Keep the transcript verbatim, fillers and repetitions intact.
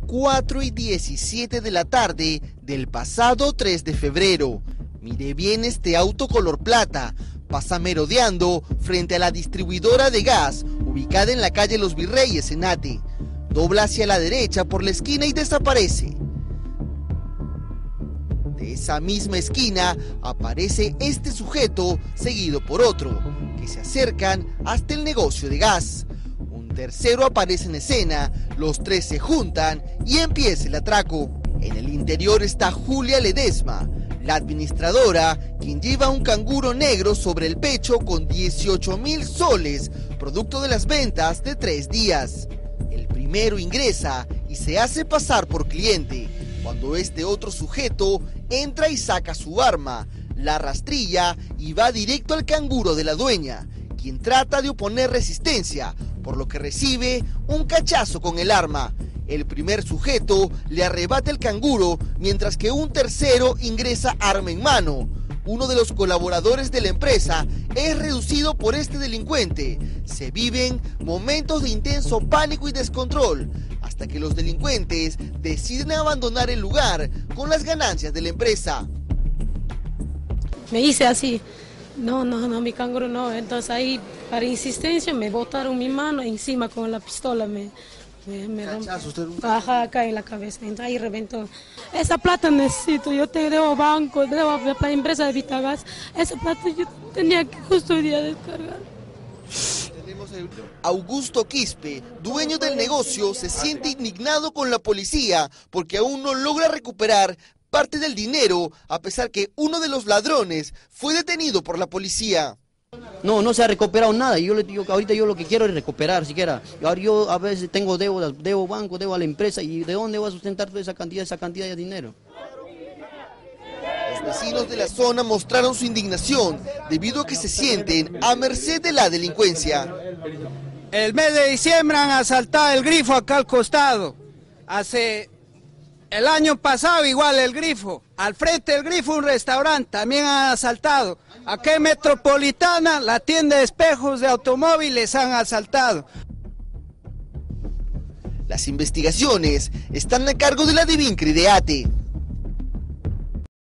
cuatro y diecisiete de la tarde del pasado tres de febrero. Mire bien este auto color plata. Pasa merodeando frente a la distribuidora de gas, ubicada en la calle Los Virreyes, en Ate. Dobla hacia la derecha por la esquina y desaparece. De esa misma esquina aparece este sujeto, seguido por otro, que se acercan hasta el negocio de gas. Un tercero aparece en escena, los tres se juntan y empieza el atraco. En el interior está Julia Ledesma, la administradora, quien lleva un canguro negro sobre el pecho con dieciocho mil soles, producto de las ventas de tres días. El primero ingresa y se hace pasar por cliente, cuando este otro sujeto entra y saca su arma, la rastrilla y va directo al canguro de la dueña, quien trata de oponer resistencia, por lo que recibe un cachazo con el arma. El primer sujeto le arrebata el canguro, mientras que un tercero ingresa arma en mano. Uno de los colaboradores de la empresa es reducido por este delincuente. Se viven momentos de intenso pánico y descontrol, hasta que los delincuentes deciden abandonar el lugar con las ganancias de la empresa. Me hice así, no, no, no, mi canguro no. Entonces ahí, para insistencia, me botaron mi mano encima con la pistola. Me, me, me Ajá, acá en la cabeza. Entonces ahí reventó. Esa plata necesito, yo te debo banco, debo a la empresa de Vitagas. Esa plata yo tenía que justo hoy día descargar. Augusto Quispe, dueño del negocio, se siente indignado con la policía porque aún no logra recuperar parte del dinero, a pesar que uno de los ladrones fue detenido por la policía. No, no se ha recuperado nada. Yo le digo que ahorita yo lo que quiero es recuperar, siquiera. Ahora yo a veces tengo deudas, debo banco, debo a la empresa, y ¿de dónde voy a sustentar toda esa cantidad, esa cantidad de dinero? Los vecinos de la zona mostraron su indignación debido a que se sienten a merced de la delincuencia. El mes de diciembre han asaltado el grifo acá al costado. Hace el año pasado igual el grifo. Al frente del grifo un restaurante también han asaltado. Acá en Metropolitana la tienda de espejos de automóviles han asaltado. Las investigaciones están a cargo de la DIVINCRI de Ate.